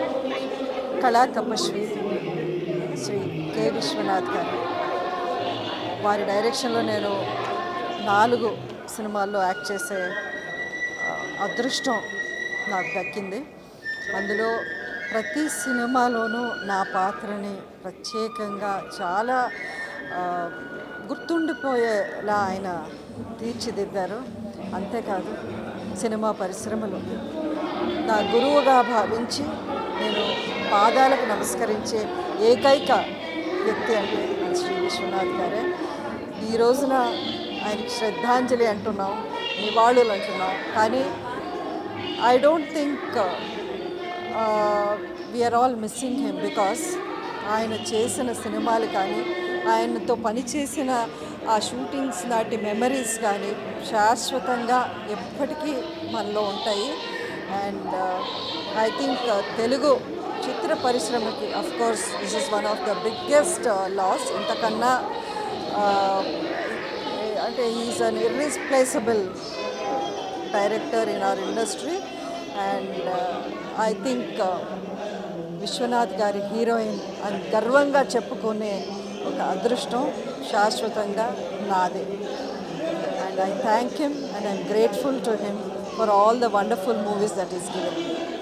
కళా తపస్వి శ్రీ కె విశ్వనాథ్ గారు వారి డైరెక్షన్లో నేను 4 సినిమాల్లో యాక్ట్ చేసే అదృష్టం నాకు దక్కింది. అందులో ప్రతి సినిమాలోనూ నా పాత్రని ప్రత్యేకంగా చాలా గుర్తుండిపోయేలా ఆయన తీర్చిదిద్దారు. అంతేకాదు సినిమా పరిశ్రమలో నా గురువుగా భావించి నేను పాదాలకు నమస్కరించే ఏకైక వ్యక్తి అంటే శ్రీ విశ్వనాథ్ గారే. ఈ రోజున ఆయనకి శ్రద్ధాంజలి అంటున్నాం, నివాళులు అంటున్నాం, కానీ I don't think we're all missing him because ఆయన చేసిన సినిమాలు కానీ ఆయనతో పనిచేసిన ఆ షూటింగ్స్ నాటి మెమరీస్ కానీ శాశ్వతంగా ఎప్పటికీ మనలో ఉంటాయి. అండ్ ఐ థింక్ తెలుగు చిత్ర పరిశ్రమకి of course this is one of the biggest loss. ఇంతకన్నా అంటే is an irreplaceable director in our industry. And I think Viswanath గారి హీరోయిన్ అని గర్వంగా చెప్పుకునే ఒక అదృష్టం శాశ్వతంగా నాదే. And I thank him and I'm grateful to him for all the wonderful movies that is given.